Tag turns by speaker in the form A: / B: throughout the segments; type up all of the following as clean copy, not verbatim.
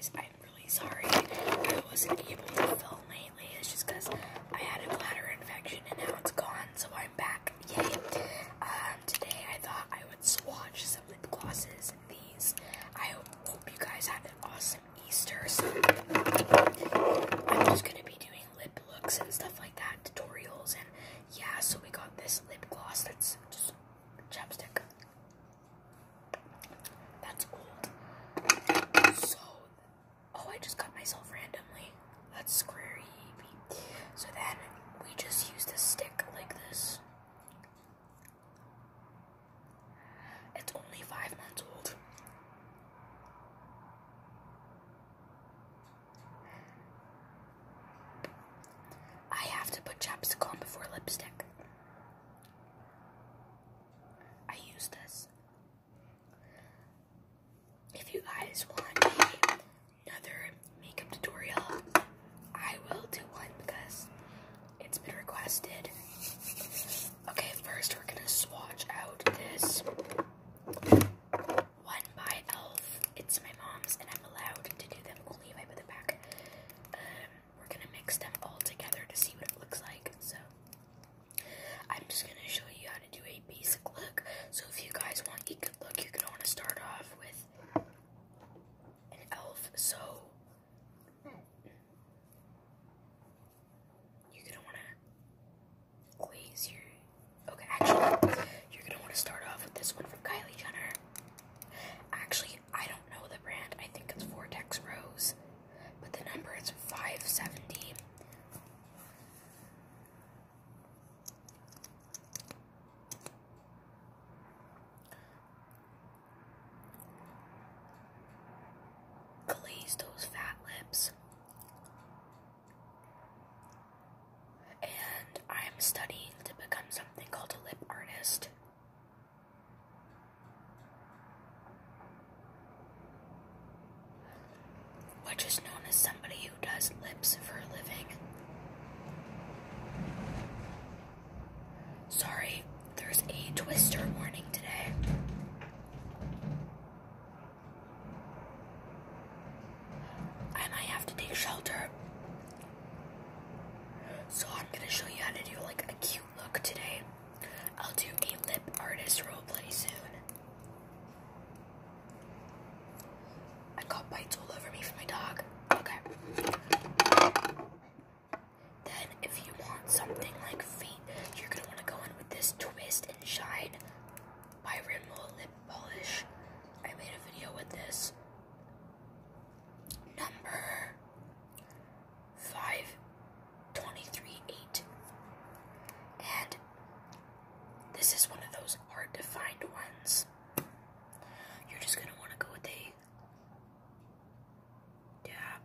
A: guys, I'm really sorry I wasn't able to film lately. It's just because I had a bladder infection and now it's gone, so I'm back. Yay. Today I thought I would swatch some lip glosses. These. I hope you guys had an awesome Easter. So I'm just gonna be doing lip looks and stuff like that, tutorials, and yeah, so we got this lip gloss that's just chapstick. That's old. So, oh, I just cut myself randomly. That's creepy. So then we just use this stick like this. It's only 5 months old. I have to put chapstick on before lipstick. I use this. If you guys want another makeup tutorial, I will do one because it's been requested. Okay, first we're gonna swatch out this one by e.l.f. It's my mom's and I'm allowed to do them only if I put them back. We're gonna mix them all together to see what it looks like. So I'm just gonna show you how to do a basic look. So if you guys want a good look, you're gonna want to start off with an e.l.f. So you're gonna want to glaze your. Okay, actually, you're gonna want to start off with this one from Kylie Jenner. Actually, I don't know the brand. I think it's Vortex Rose, but the number is 570. Glaze those fat lips. And I'm studying to become something called a lip artist. Which is known as somebody who does lips for a living. Sorry, there's a twister warning today. I might have to take shelter. So I'm gonna show you how to do like a cute look today. I'll do a lip artist roleplay soon. I got bites all over me from my dog. Okay. Then if you want something like faint, you're gonna want to go in with this Twist and Shine by Rimmel lip polish. I made a video with this. Number 5238. And this is one of those hard to find ones. You're just gonna want to go with a dab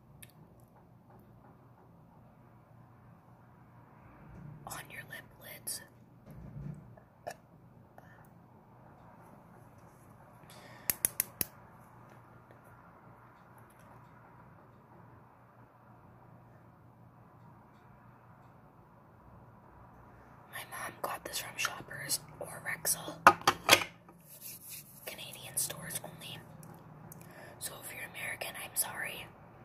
A: on your lip lids. My mom got this from Shoppers or Rexall. Canadian stores only. So if you're American, I'm sorry.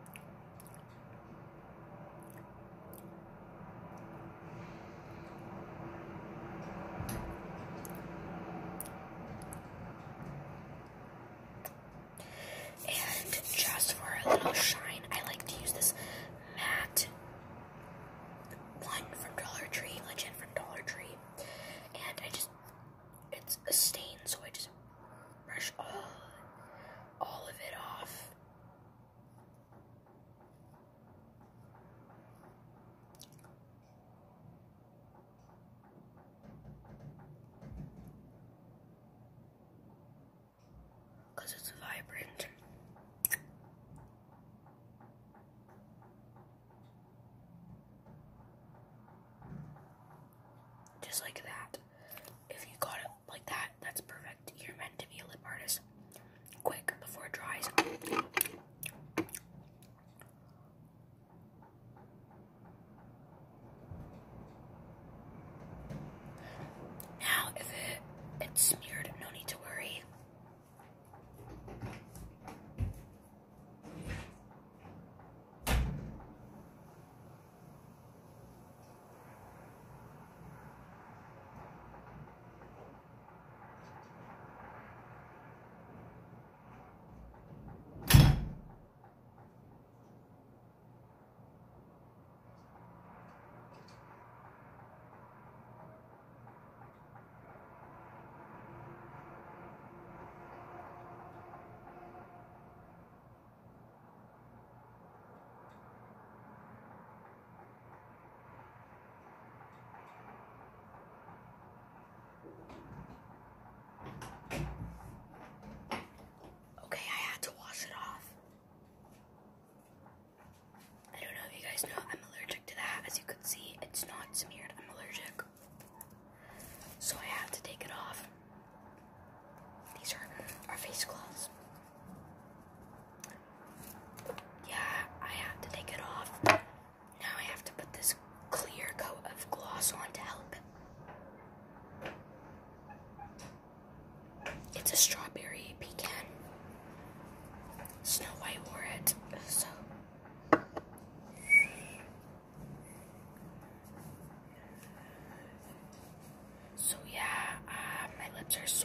A: And just for a little shine, I like to use this matte one from Dollar Tree, legit from Dollar Tree. And it's a stain, so I just brush all of it off. Because it's vibrant. Just like that. If you got it like that, that's perfect. You're meant to be a lip artist. Quick, before it dries. Now, if it's smeared, no need to worry. So yeah, my lips are